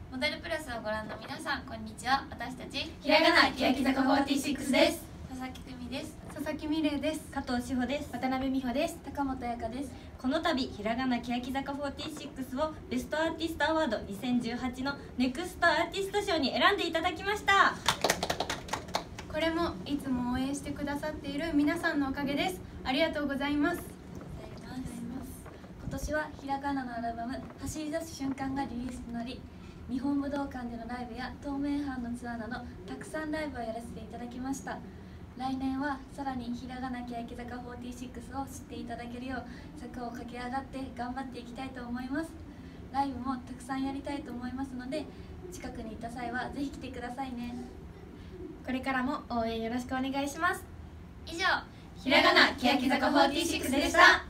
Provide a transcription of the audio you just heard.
モデルプラスをご覧の皆さん、こんにちは。私たちひらがな欅坂46です。 佐々木久美です。 佐々木美玲です。 加藤志保です。 渡辺美穂です。 高本彩香です。 この度ひらがな欅坂46をベストアーティストアワード2018のネクストアーティスト賞に選んでいただきました。 これもいつも応援してくださっている皆さんのおかげです。ありがとうございます。 今年はひらがなのアルバム「走り出す瞬間」がリリースとなり、日本武道館でのライブや透明版のツアーなどたくさんライブをやらせていただきました。来年はさらにひらがな欅坂46を知っていただけるよう策を駆け上がって頑張っていきたいと思います。ライブもたくさんやりたいと思いますので、近くに行った際はぜひ来てくださいね。 これからも応援よろしくお願いします。 以上、 ひらがな欅坂46でした。